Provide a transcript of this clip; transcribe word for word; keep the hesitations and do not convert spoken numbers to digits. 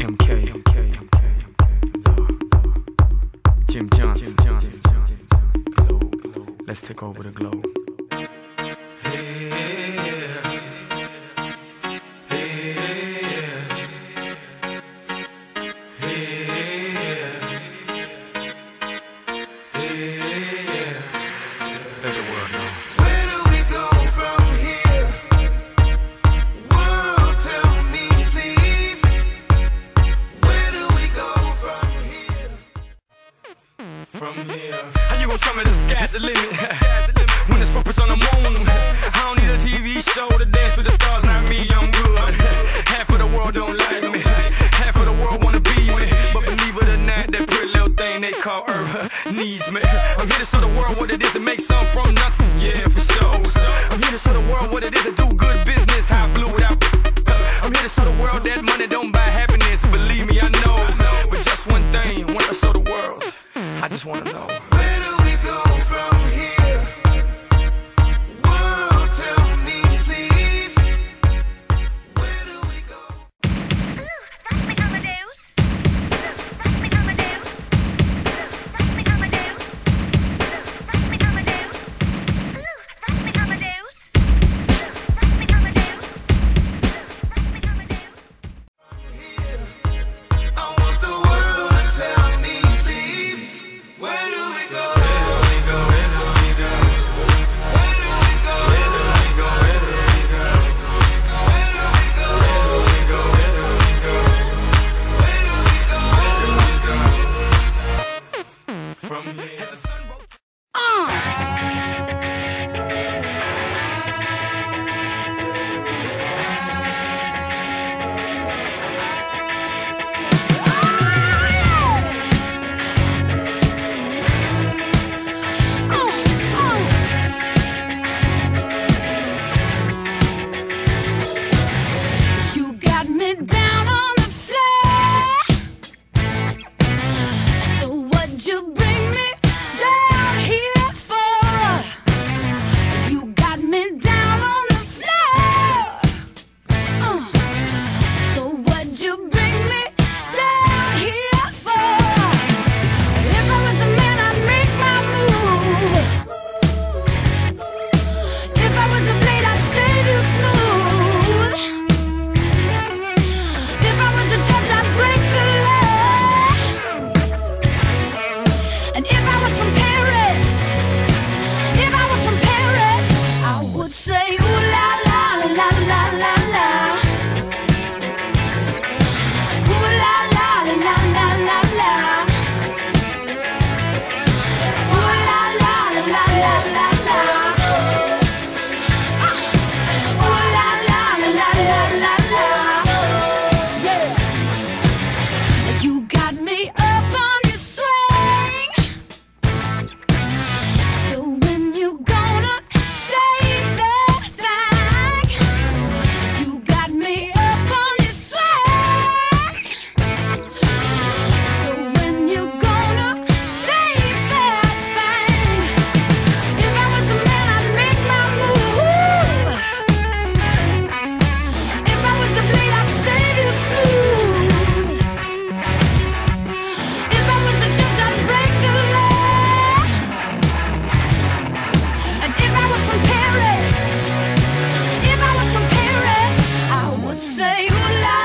M K, M K, M K, the Jim Johnson, globe. Let's take over the globe. How you gon' tell me the sky's the limit when it's focused on the moon? I don't need a T V show to dance with the stars, not me, I'm good. Half of the world don't like me, half of the world wanna be me, but believe it or not, that pretty little thing they call Earth needs me. I'm here to show the world what it is to make something from nothing, yeah, for sure. I'm here to show the world what it is to do good business, how I blew it out. I'm here to show the world that money don't buy happiness, believe me, I know. But just one thing, I want to show the world, I just wanna know. Where do we go from here? World, tell me please. Where do we go? Ooh, rock me Amadeus. Rock me Amadeus. Rock me Amadeus. Rock me Amadeus. Ooh, rock me Amadeus. Rock me Amadeus. Rock me Amadeus. Here, I want the world to tell me please. Where do we go? Where do we go? Where do we go? Where do we go? Where do we go? Where do we go? Where do we go? Where do we go? Where do we go? Where do we go? Where do we go? From here, as the sun rose. You got me down on the floor. So what'd you bring me down here for? You got me down on the floor. Uh, so what'd you bring me down here for? If I was a man, I'd make my move. If I was a blade, I'd shave you smooth. If I was a judge, I'd break the law. And if I was from Paris, if I was from Paris, I would say ooh la la la la la la. Ooh la la la la la la. Ooh la la la la la la. Ooh la la la la la la. Yeah. You got me up on your swing. So when you gonna shake that thing? You got me up on your swing. So when you gonna shake that thing? If I was a man, I'd make my move. If I was a blade, I'd shave you smooth. If I was a judge, I'd break the law. And if I was from Paris, if I was from Paris, I would say ooh la